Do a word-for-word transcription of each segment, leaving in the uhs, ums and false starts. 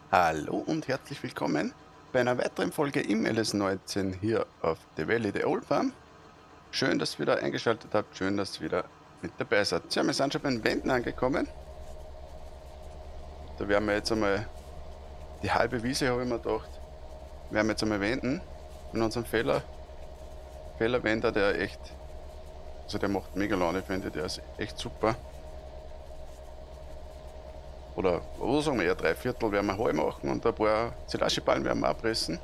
Hallo und herzlich willkommen bei einer weiteren Folge im L S neunzehn hier auf The Valley, the Old Farm. Schön, dass ihr wieder eingeschaltet habt, schön, dass ihr wieder mit dabei seid. Ja, wir sind schon bei den Wänden angekommen. Da werden wir jetzt einmal die halbe Wiese, habe ich mir gedacht, werden wir jetzt einmal wenden. In unserem Fehler, Fehlerwender, der echt, also der macht mega Laune, finde ich, der ist echt super. Oder, oder sagen wir eher drei Viertel werden wir halb machen und ein paar Silageballen werden wir abpressen.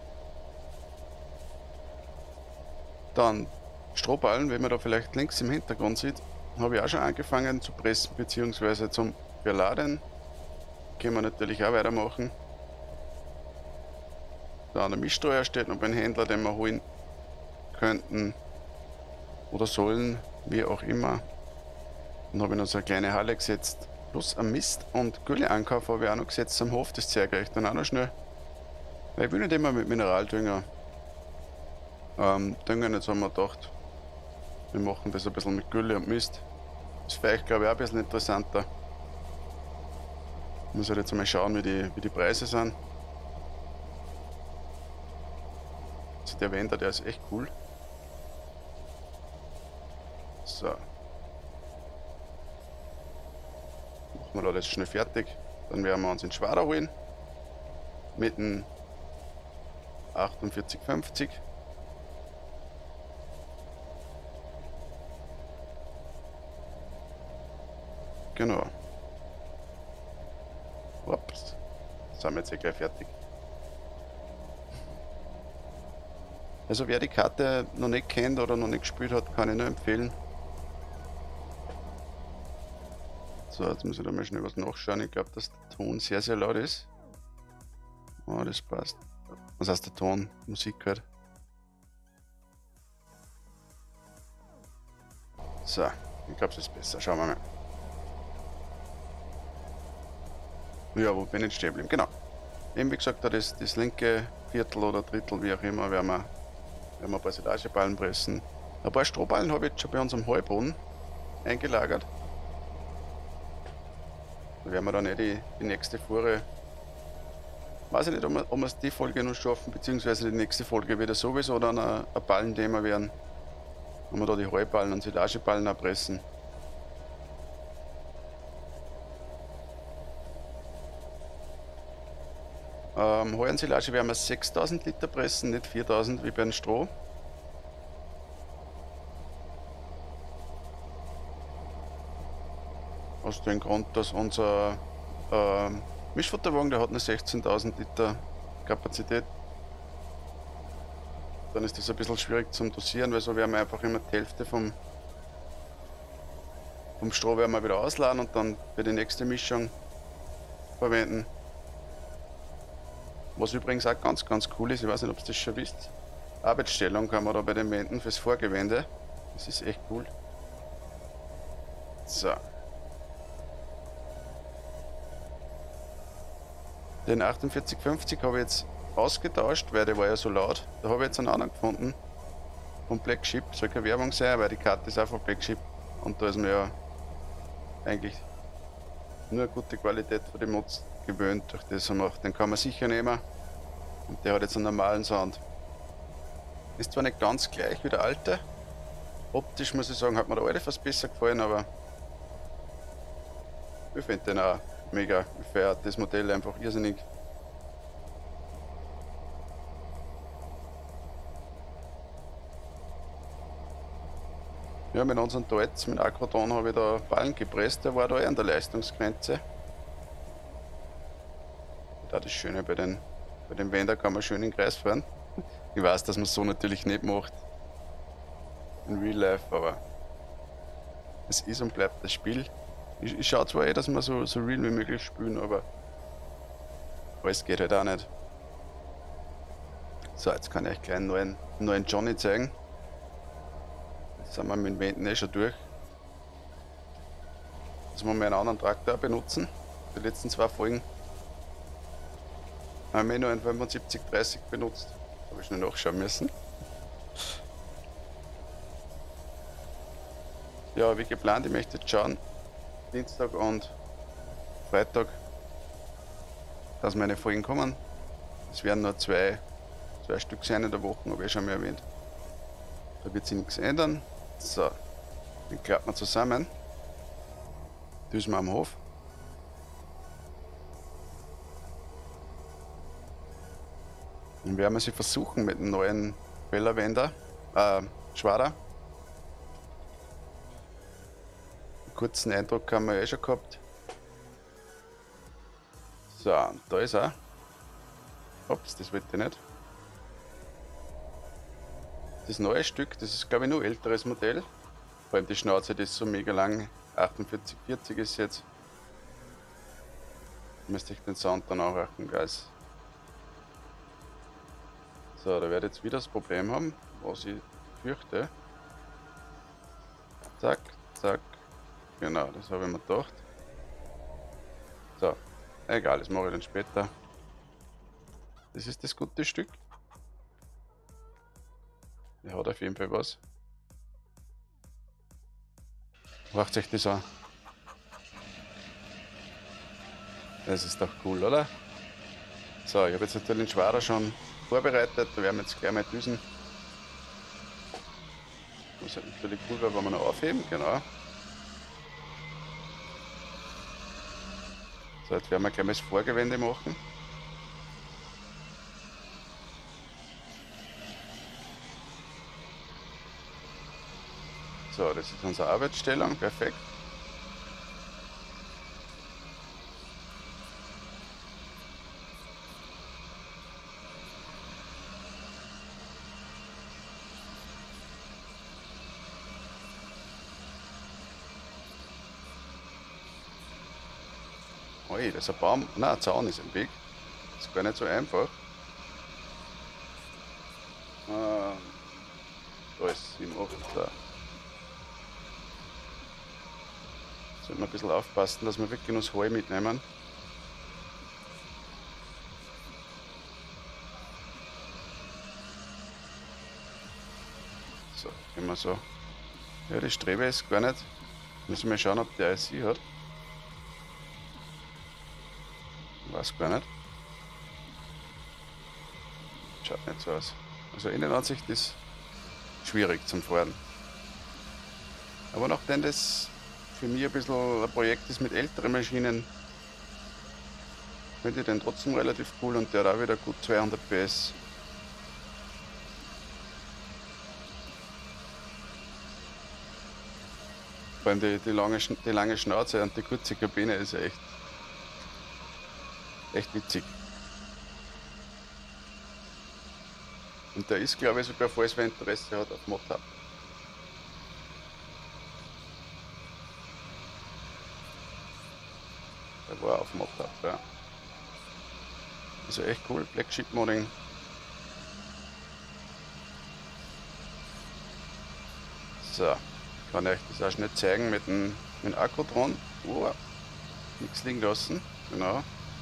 Dann Strohballen, wie man da vielleicht links im Hintergrund sieht, habe ich auch schon angefangen zu pressen bzw. zum Verladen. Können wir natürlich auch weitermachen. Da eine Mischsteuer steht noch beim Händler, den wir holen könnten oder sollen, wie auch immer. Dann habe ich noch so eine kleine Halle gesetzt. Plus ein Mist- und Gülleankauf habe ich auch noch gesetzt am Hof, das zeige ich dann auch noch schnell. Weil ich will nicht immer mit Mineraldünger ähm, düngen, jetzt haben wir gedacht, wir machen das ein bisschen mit Gülle und Mist. Das ist für euch, glaube ich, auch ein bisschen interessanter. Ich muss halt jetzt einmal schauen, wie die, wie die Preise sind. Also der Wender, der ist echt cool. So. Machen wir da das schnell fertig. Dann werden wir uns den Schwader holen. Mit dem achtundvierzig fünfzig. Genau. Ups. Sind wir jetzt eh gleich fertig. Also wer die Karte noch nicht kennt oder noch nicht gespielt hat, kann ich nur empfehlen. So, jetzt muss ich da mal schnell was nachschauen. Ich glaube, dass der Ton sehr, sehr laut ist. Oh, das passt. Was heißt der Ton? Musik halt. So, ich glaube, es ist besser. Schauen wir mal. Ja, wo bin ich jetzt stehen geblieben? Genau. Eben wie gesagt, da das, das linke Viertel oder Drittel, wie auch immer, werden wir, werden wir ein paar Silageballen pressen. Ein paar Strohballen habe ich jetzt schon bei uns am Heuboden eingelagert. Da werden wir dann eh die, die nächste Fuhre. Weiß ich nicht, ob wir, ob wir es die Folge noch schaffen, beziehungsweise die nächste Folge wieder sowieso dann ein, ein Ballenthema werden. Wenn wir da die Heuballen und Silageballen abpressen. Ähm, Heu und Silage werden wir sechstausend Liter pressen, nicht viertausend wie beim Stroh. Aus dem Grund, dass unser äh, Mischfutterwagen, der hat eine sechzehntausend Liter Kapazität. Dann ist das ein bisschen schwierig zum Dosieren, weil so werden wir einfach immer die Hälfte vom, vom Stroh werden wir wieder ausladen und dann für die nächste Mischung verwenden. Was übrigens auch ganz, ganz cool ist, ich weiß nicht, ob ihr das schon wisst. Arbeitsstellung kann man da bei den Wänden fürs Vorgewende. Das ist echt cool. So. Den achtundvierzig fünfzig habe ich jetzt ausgetauscht, weil der war ja so laut. Da habe ich jetzt einen anderen gefunden. Von Black Sheep. Soll keine Werbung sein, weil die Karte ist auch von Black Sheep. Und da ist mir ja eigentlich nur eine gute Qualität von dem Mods gewöhnt. Durch das haben wir auch, den kann man sicher nehmen. Und der hat jetzt einen normalen Sound. Ist zwar nicht ganz gleich wie der alte. Optisch muss ich sagen, hat mir der alte fast besser gefallen, aber ich finde den auch mega. Ich feiere das Modell einfach irrsinnig. Ja, mit unseren Deutz, mit Aquatron habe ich da Ballen gepresst, der war da eher an der Leistungsgrenze. Da das Schöne bei den, bei den Wender kann man schön in den Kreis fahren. Ich weiß, dass man so natürlich nicht macht in Real Life, aber es ist und bleibt das Spiel. Ich, ich schaue zwar eh, dass wir so, so real wie möglich spielen, aber alles geht halt auch nicht. So, jetzt kann ich euch gleich einen neuen, neuen Johnny zeigen. Jetzt sind wir mit dem Wenden eh schon durch. Jetzt wollen wir einen anderen Traktor benutzen. Die letzten zwei Folgen haben wir nur einen fünfundsiebzig dreißig benutzt. Habe ich schnell nachschauen müssen. Ja, wie geplant, ich möchte jetzt schauen. Dienstag und Freitag dass meine Folgen kommen. Es werden nur zwei, zwei Stück sein in der Woche, habe ich schon mal erwähnt. Da wird sich nichts ändern. So, dann klappen wir zusammen. Düsen wir am Hof. Dann werden wir sie versuchen mit dem neuen Bellerwender, äh, Schwader. Einen kurzen Eindruck haben wir eh schon gehabt. So, und da ist er. Ups, das wollte ich nicht. Das neue Stück, das ist glaube ich nur ein älteres Modell. Vor allem die Schnauze, die ist so mega lang. achtundvierzig vierzig ist jetzt. Müsste ich den Sound dann auch achten, Guys. So, da werde ich jetzt wieder das Problem haben, was ich fürchte. Zack, zack. Genau, das habe ich mir gedacht. So, egal, das mache ich dann später. Das ist das gute Stück. Der hat auf jeden Fall was. Macht euch das an. Das ist doch cool, oder? So, ich habe jetzt natürlich den Schwader schon vorbereitet. Da werden wir jetzt gleich mal düsen. Das ist natürlich cool, weil wir noch aufheben, genau. So, jetzt werden wir gleich mal das Vorgewende machen. So, das ist unsere Arbeitsstellung, perfekt. Ui, das ist ein Baum, nein, ein Zaun ist im Weg. Das ist gar nicht so einfach. Ähm, da ist sieben, acht, da. Sollten wir ein bisschen aufpassen, dass wir wirklich nur das Heu mitnehmen. So, immer so. Ja, die Strebe ist gar nicht. Müssen wir schauen, ob der I C hat. Weiß gar nicht. Schaut nicht so aus. Also Innenansicht ist schwierig zum Fahren. Aber nachdem das für mich ein bisschen ein Projekt ist mit älteren Maschinen, finde ich den trotzdem relativ cool und der hat auch wieder gut zweihundert P S. Vor allem die, die, lange, die lange Schnauze und die kurze Kabine ist echt, echt witzig. Und der ist, glaube ich, sogar, falls wer Interesse hat, auf Mod-Hub. Der war auf Mod-Hub, ja. Also echt cool, Black Sheep Modding. So, kann ich euch das auch schnell zeigen mit dem, mit dem Akku dran. Oh, nichts liegen lassen, genau.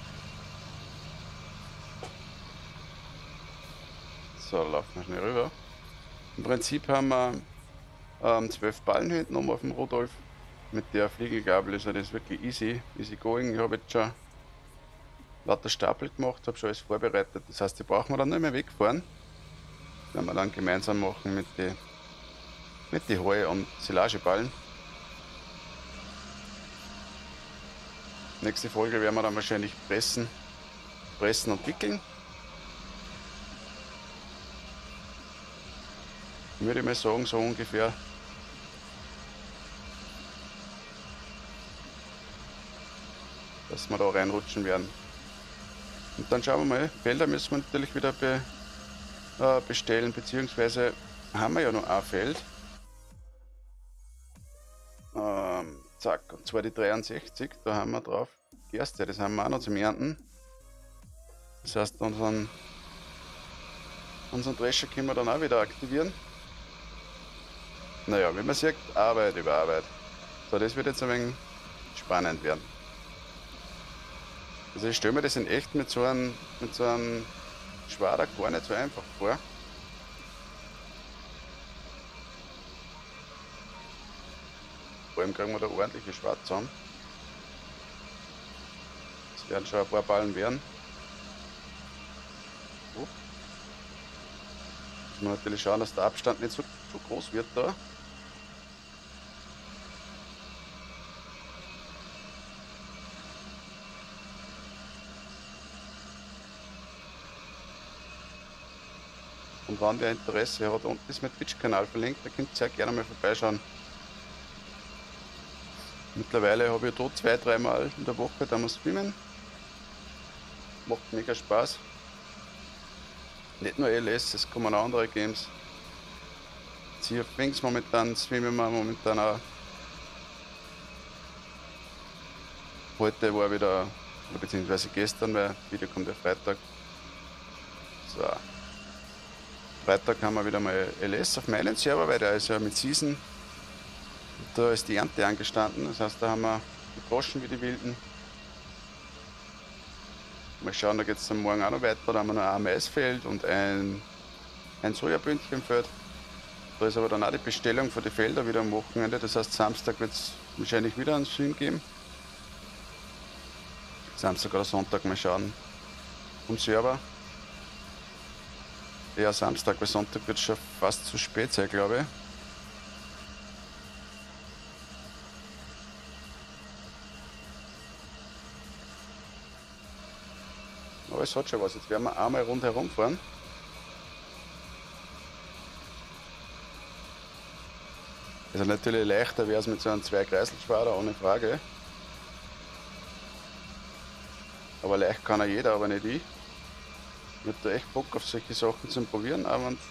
So, laufen wir schnell rüber. Im Prinzip haben wir ähm, zwölf Ballen hinten oben auf dem Rudolf. Mit der Fliegelgabel ist das wirklich easy, easy going. Ich habe jetzt schon lauter Stapel gemacht, habe schon alles vorbereitet. Das heißt, die brauchen wir dann nicht mehr wegfahren. Das werden wir dann gemeinsam machen mit den mit die Heu- und Silageballen. Nächste Folge werden wir dann wahrscheinlich pressen, pressen und wickeln. Würde ich mal sagen, so ungefähr. Dass wir da reinrutschen werden. Und dann schauen wir mal, Felder müssen wir natürlich wieder be, äh, bestellen, beziehungsweise haben wir ja noch ein Feld. Ähm, zack, und zwar die dreiundsechzig, da haben wir drauf Gerste, das haben wir auch noch zum Ernten. Das heißt, unseren, unseren Drescher können wir dann auch wieder aktivieren. Naja, wie man sieht, Arbeit über Arbeit. So, das wird jetzt ein wenig spannend werden. Also ich stelle mir das in echt mit so einem, mit so einem Schwader gar nicht so einfach vor. Vor allem kriegen wir da ordentliche Schwarz zusammen. Das werden schon ein paar Ballen werden. Muss man natürlich schauen, dass der Abstand nicht so, so groß wird da. Und wenn wer Interesse hat, unten ist mein Twitch-Kanal verlinkt, da könnt ihr sehr gerne mal vorbeischauen. Mittlerweile habe ich da zwei, dreimal in der Woche da mal streamen. Macht mega Spaß. Nicht nur L S, es kommen auch andere Games. Sea of Things momentan streamen wir momentan auch. Heute war wieder, beziehungsweise gestern, weil das Video kommt ja Freitag. So. Freitag haben wir wieder mal L S auf meinem Server, weil der ist ja mit Season. Da ist die Ernte angestanden, das heißt, da haben wir gedroschen wie die Wilden. Mal schauen, da geht es dann morgen auch noch weiter. Da haben wir noch ein Maisfeld und ein, ein Sojabündchenfeld. Da ist aber dann auch die Bestellung für die Felder wieder am Wochenende. Das heißt, Samstag wird es wahrscheinlich wieder einen Stream geben. Samstag oder Sonntag mal schauen. Um Server. Ja, Samstag, weil Sonntag wird es schon fast zu spät sein, glaube ich. Aber es hat schon was. Jetzt werden wir einmal rundherum fahren. Also natürlich leichter wäre es mit so einem Zwei-Kreiselschwader, ohne Frage. Aber leicht kann er jeder, aber nicht ich. Ich hab da echt Bock auf solche Sachen zum Probieren, auch wenn,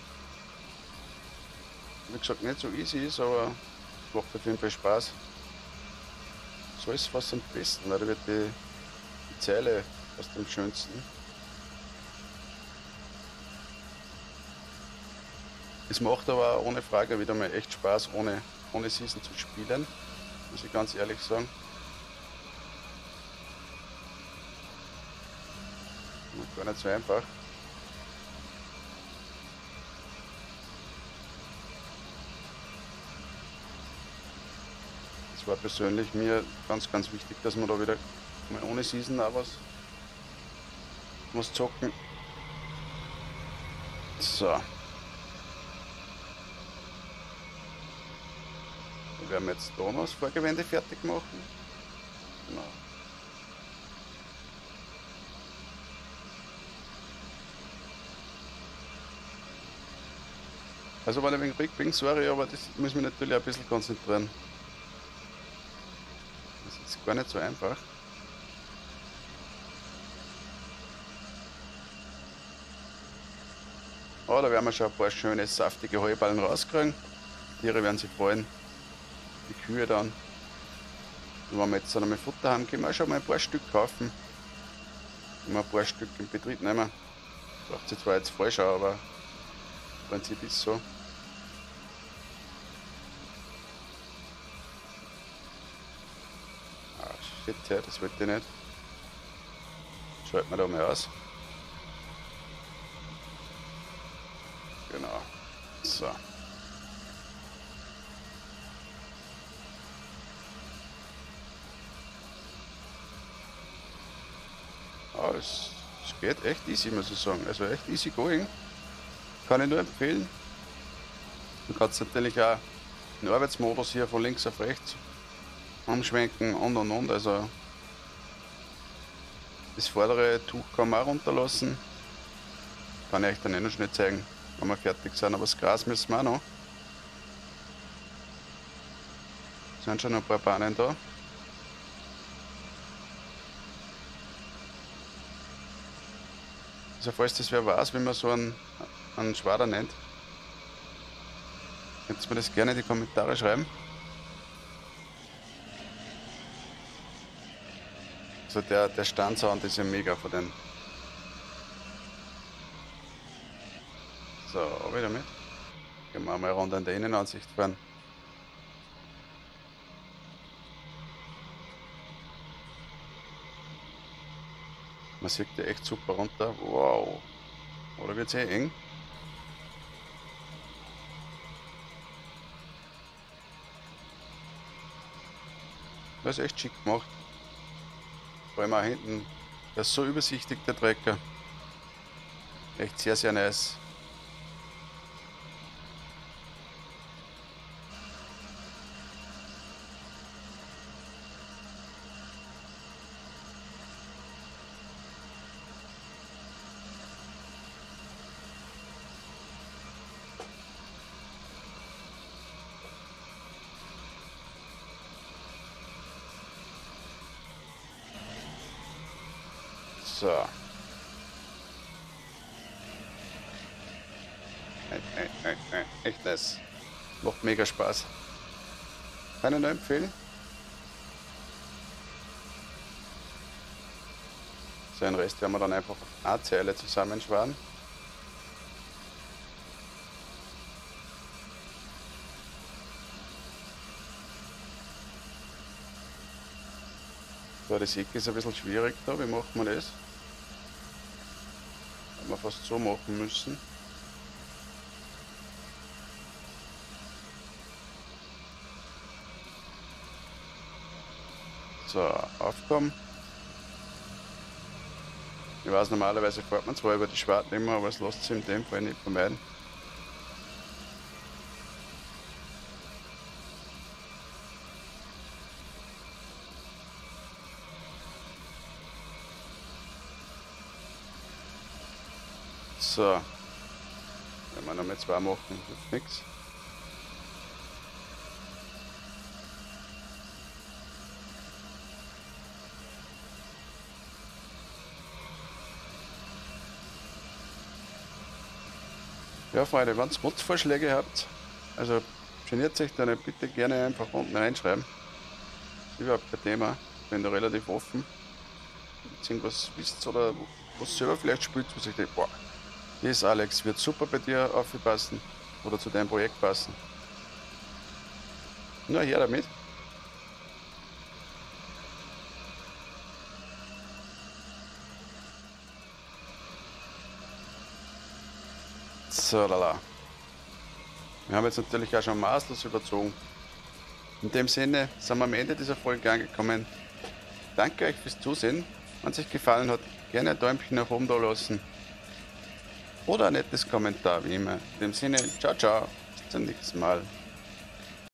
wie gesagt, nicht so easy ist, aber es macht auf jeden Fall Spaß. So ist was am besten, weil da wird die, die Zeile fast am schönsten. Es macht aber auch ohne Frage wieder mal echt Spaß, ohne, ohne Season zu spielen, muss ich ganz ehrlich sagen. Gar nicht so einfach. Es war persönlich mir ganz, ganz wichtig, dass man da wieder mal ohne Season auch was, was zocken. So. Dann werden wir jetzt da noch das Vorgewende fertig machen. Genau. Also wenn ich wegen Rück bin, sorry, aber das muss mich natürlich ein bisschen konzentrieren. Das ist gar nicht so einfach. Aber da werden wir schon ein paar schöne, saftige Heuballen rauskriegen. Die Tiere werden sich freuen. Die Kühe dann. Und wenn wir jetzt dann einmal Futter haben, können wir auch schon mal ein paar Stück kaufen. Wenn wir ein paar Stück in Betrieb nehmen. Braucht sich zwar jetzt falsch, aber im Prinzip ist es so. Ah, shit, ja, das wollte ich nicht. Schalten wir da mal aus. Genau. So. Ah, es, es geht echt easy, muss ich sagen. Also echt easy going. Kann ich nur empfehlen. Du kannst natürlich auch den Arbeitsmodus hier von links auf rechts umschwenken und und und. Also das vordere Tuch kann man auch runterlassen. Kann ich euch dann eh noch schnell zeigen, wenn wir fertig sind. Aber das Gras müssen wir auch noch. Es sind schon noch ein paar Bahnen da. Also falls das wer weiß, wie man so einen, einen Schwader nennt, könnt ihr mir das gerne in die Kommentare schreiben. Also der, der Standsound ist ja mega von den. So, wieder mit. Gehen wir mal runter in der Innenansicht fahren. Man sieht ja echt super runter. Wow. Oder wird es eh eng? Das ist echt schick gemacht. Vor allem auch hinten. Der ist so übersichtlich, der Trecker. Echt sehr, sehr nice. So. Äh, äh, äh, äh, echt nice. Macht mega Spaß. Kann ich nur empfehlen. So, den Rest werden wir dann einfach auf eine Zeile zusammenschwaren. So, das Eck ist ein bisschen schwierig da. Wie macht man das? Haben wir fast so machen müssen. So, aufkommen. Ich weiß, normalerweise fährt man zwar über die Schwarten immer, aber es lässt sich in dem Fall nicht vermeiden. So, wenn wir noch mal zwei machen, hilft nichts. Ja, Freunde, wenn ihr Mods-Vorschläge habt, also geniert euch dann bitte gerne einfach unten reinschreiben. Ist überhaupt kein Thema. Ich bin da relativ offen. Wenn ihr irgendwas wisst oder was selber vielleicht spielt, was ich denke, boah, das Alex wird super bei dir aufpassen oder zu deinem Projekt passen. Na, her damit. So, lala. Wir haben jetzt natürlich auch schon maßlos überzogen. In dem Sinne sind wir am Ende dieser Folge angekommen. Danke euch fürs Zusehen. Wenn es euch gefallen hat, gerne ein Däumchen nach oben da lassen. Oder ein nettes Kommentar, wie immer. In dem Sinne, ciao, ciao. Bis zum nächsten Mal.